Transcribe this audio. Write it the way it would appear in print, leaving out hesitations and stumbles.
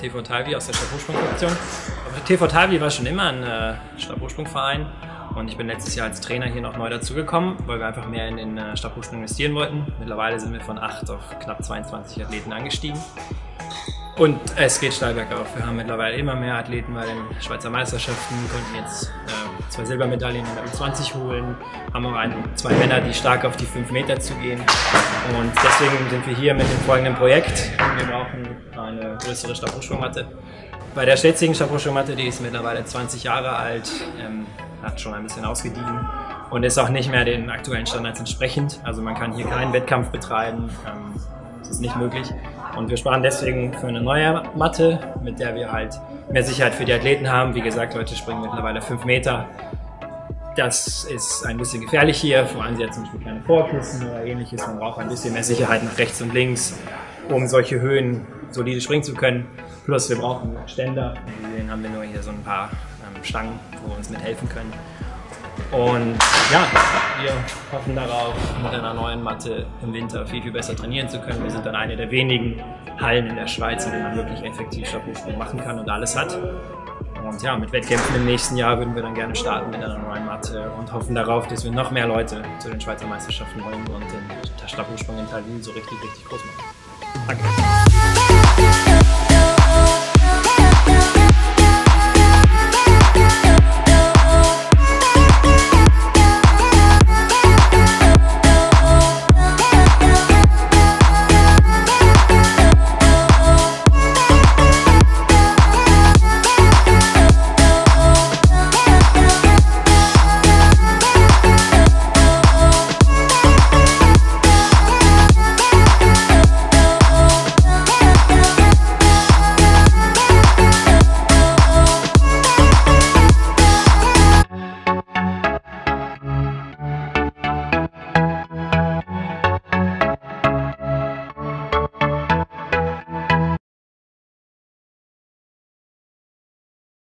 TV Talvi aus der Stabhochsprung-Fraktion. TV Talvi war schon immer ein Stabhochsprungverein und ich bin letztes Jahr als Trainer hier noch neu dazugekommen, weil wir einfach mehr in den Stabhochsprung investieren wollten. Mittlerweile sind wir von 8 auf knapp 22 Athleten angestiegen. Und es geht steil bergauf. Wir haben mittlerweile immer mehr Athleten bei den Schweizer Meisterschaften, konnten jetzt 2 Silbermedaillen in der U20 holen, haben auch 2 Männer, die stark auf die 5 Meter zugehen. Und deswegen sind wir hier mit dem folgenden Projekt. Wir brauchen eine größere Stabhochsprungmatte. Bei der jetzigen Stabhochsprungmatte, die ist mittlerweile 20 Jahre alt, hat schon ein bisschen ausgediehen und ist auch nicht mehr den aktuellen Standards entsprechend. Also man kann hier keinen Wettkampf betreiben, das ist nicht möglich. Und wir sparen deswegen für eine neue Matte, mit der wir halt mehr Sicherheit für die Athleten haben. Wie gesagt, Leute springen mittlerweile 5 Meter. Das ist ein bisschen gefährlich hier, vor allem sie hat zum Beispiel keine Vorkissen oder ähnliches. Man braucht ein bisschen mehr Sicherheit nach rechts und links, um solche Höhen solide springen zu können. Plus wir brauchen Ständer. Wie sehen, haben wir nur hier so ein paar Stangen, wo wir uns mithelfen können. Und ja, wir hoffen darauf, mit einer neuen Matte im Winter viel besser trainieren zu können. Wir sind dann eine der wenigen Hallen in der Schweiz, in denen man wirklich effektiv Stabhochsprung machen kann und alles hat. Und ja, mit Wettkämpfen im nächsten Jahr würden wir dann gerne starten mit einer neuen Matte und hoffen darauf, dass wir noch mehr Leute zu den Schweizer Meisterschaften holen und den Stabhochsprung in Talvi so richtig groß machen. Danke.